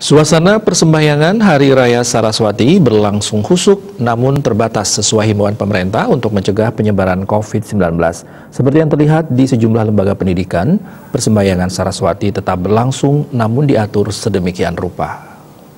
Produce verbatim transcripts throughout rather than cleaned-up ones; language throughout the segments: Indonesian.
Suasana persembahyangan Hari Raya Saraswati berlangsung khusyuk namun terbatas sesuai himbauan pemerintah untuk mencegah penyebaran covid sembilan belas. Seperti yang terlihat di sejumlah lembaga pendidikan, persembahyangan Saraswati tetap berlangsung namun diatur sedemikian rupa.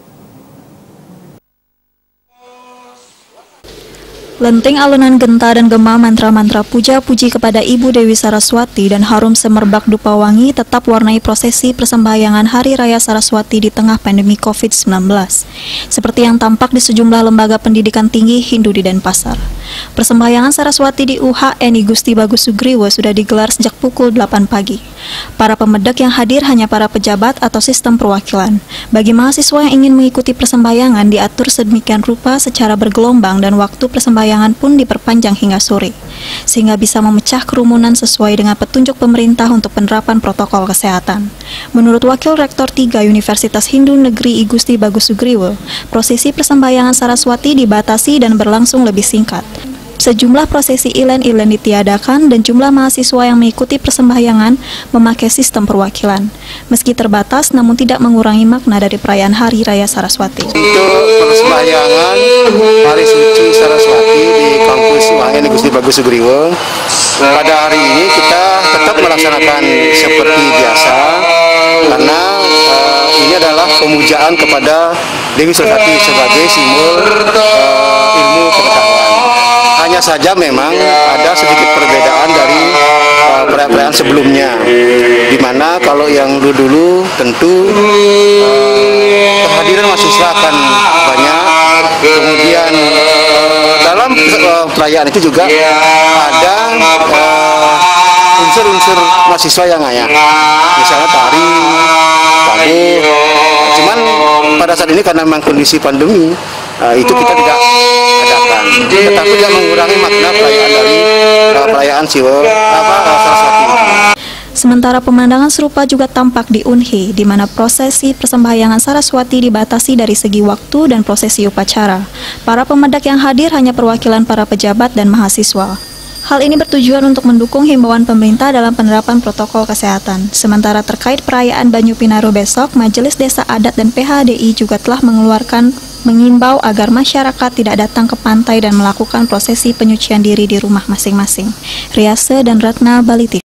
Lenting alunan genta dan gema mantra-mantra puja-puji kepada Ibu Dewi Saraswati dan harum semerbak dupa wangi tetap warnai prosesi persembahyangan Hari Raya Saraswati di tengah pandemi covid sembilan belas. Seperti yang tampak di sejumlah lembaga pendidikan tinggi Hindu di Denpasar. Persembahyangan Saraswati di U H N I Gusti Bagus Sugriwo sudah digelar sejak pukul delapan pagi. Para pemedak yang hadir hanya para pejabat atau sistem perwakilan. Bagi mahasiswa yang ingin mengikuti persembahyangan diatur sedemikian rupa secara bergelombang dan waktu persembahyangan pun diperpanjang hingga sore, sehingga bisa memecah kerumunan sesuai dengan petunjuk pemerintah untuk penerapan protokol kesehatan. Menurut Wakil Rektor tiga Universitas Hindu Negeri I Gusti Bagus Sugriwo, prosesi persembahyangan Saraswati dibatasi dan berlangsung lebih singkat. Sejumlah prosesi ilen-ilen ditiadakan dan jumlah mahasiswa yang mengikuti persembahyangan memakai sistem perwakilan. Meski terbatas, namun tidak mengurangi makna dari perayaan Hari Raya Saraswati. Untuk persembahyangan Hari Suci Saraswati di kampus U H N I Gusti Bagus Sugriwo, pada hari ini kita tetap melaksanakan seperti biasa, karena uh, ini adalah pemujaan kepada Dewi Saraswati sebagai simbol uh, ilmu pengetahuan. Hanya saja memang ada sedikit perbedaan dari uh, perayaan sebelumnya, di mana kalau yang dulu-dulu tentu uh, kehadiran mahasiswa akan banyak, kemudian uh, dalam uh, perayaan itu juga ada unsur-unsur uh, mahasiswa yang ngayah, misalnya tari, tabur. Cuman pada saat ini karena memang kondisi pandemi, uh, itu kita tidak adakan, tetapi tidak mengurangi makna perayaan dari uh, perayaan Siwo apa Saraswati. Sementara pemandangan serupa juga tampak di U N H I, di mana prosesi persembahyangan Saraswati dibatasi dari segi waktu dan prosesi upacara. Para pemedak yang hadir hanya perwakilan para pejabat dan mahasiswa. Hal ini bertujuan untuk mendukung himbauan pemerintah dalam penerapan protokol kesehatan. Sementara terkait perayaan Banyu Pinaro besok, Majelis Desa Adat dan P H D I juga telah mengeluarkan mengimbau agar masyarakat tidak datang ke pantai dan melakukan prosesi penyucian diri di rumah masing-masing. Riase dan Ratna, Bali T V.